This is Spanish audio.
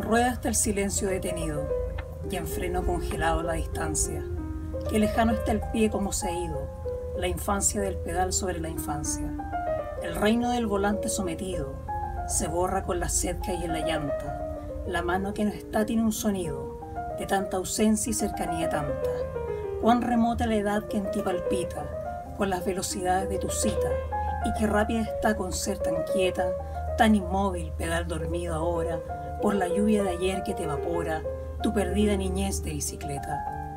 Rueda hasta el silencio detenido, y en freno congelado la distancia. Qué lejano está el pie como se ha ido, la infancia del pedal sobre la infancia. El reino del volante sometido se borra con la sed que hay en la llanta. La mano que no está tiene un sonido, de tanta ausencia y cercanía tanta. Cuán remota la edad que en ti palpita, con las velocidades de tu cita, y qué rápida está con ser tan quieta, tan inmóvil, pedal dormido ahora, por la lluvia de ayer que te evapora, tu perdida niñez de bicicleta.